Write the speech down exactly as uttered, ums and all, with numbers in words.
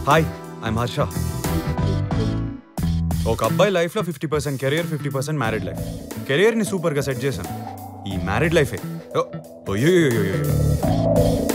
Hi I'm Harsha. ఒక అబ్బాయి లైఫ్లో fifty percent career, fifty percent married life. కెరియర్ని సూపర్గా సెట్ చేశాను. ఈ మ్యారీడ్ లైఫే. ఓ,